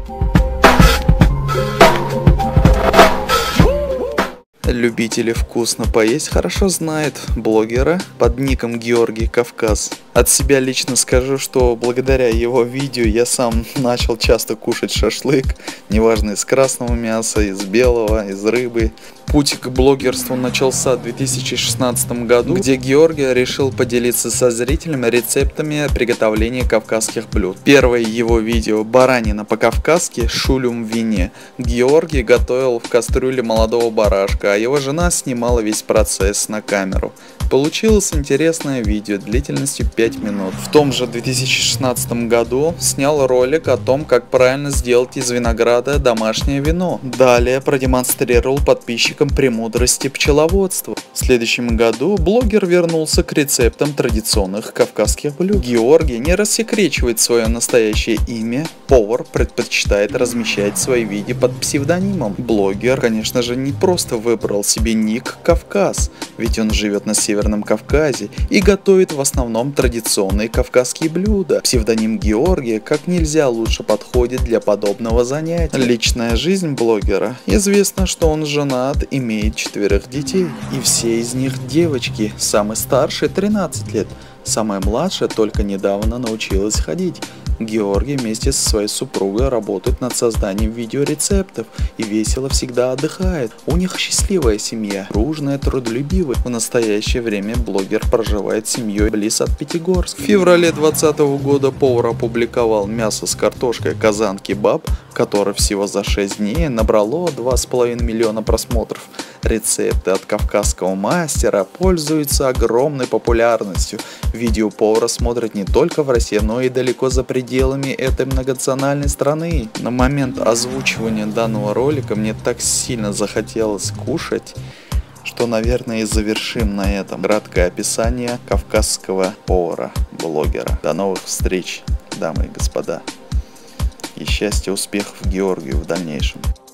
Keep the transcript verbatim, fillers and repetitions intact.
Любители вкусно поесть хорошо знают блогера под ником Георгий Кавказ. От себя лично скажу, что благодаря его видео я сам начал часто кушать шашлык, неважно из красного мяса, из белого, из рыбы. Путь к блогерству начался в две тысячи шестнадцатом году, где Георгий решил поделиться со зрителями рецептами приготовления кавказских блюд. Первое его видео «Баранина по-кавказски. Шулюм в вине». Георгий готовил в кастрюле молодого барашка, а его жена снимала весь процесс на камеру. Получилось интересное видео длительностью пять минут. В том же две тысячи шестнадцатом году снял ролик о том, как правильно сделать из винограда домашнее вино. Далее продемонстрировал подписчикам премудрости пчеловодства. В следующем году блогер вернулся к рецептам традиционных кавказских блюд. Георгий не рассекречивает свое настоящее имя. Повар предпочитает размещать свои видео под псевдонимом. Блогер, конечно же, не просто выбрал себе ник Кавказ, ведь он живет на Северном Кавказе и готовит в основном традиционные кавказские блюда. Псевдоним Георгия как нельзя лучше подходит для подобного занятия. Личная жизнь блогера. Известно, что он женат, имеет четверых детей. И все из них девочки. Самый старший тринадцать лет. Самая младшая только недавно научилась ходить. Георгий вместе со своей супругой работает над созданием видеорецептов и весело всегда отдыхает. У них счастливая семья, дружная, трудолюбивая. В настоящее время блогер проживает с семьей близ от Пятигорска. В феврале двадцатого года повар опубликовал мясо с картошкой «Казан кебаб», которое всего за шесть дней набрало два с половиной миллиона просмотров. Рецепты от кавказского мастера пользуются огромной популярностью. Видео повара смотрят не только в России, но и далеко за пределами этой многонациональной страны. На момент озвучивания данного ролика мне так сильно захотелось кушать, что, наверное, и завершим на этом краткое описание кавказского повара-блогера. До новых встреч, дамы и господа. И счастья, успехов Георгию в дальнейшем.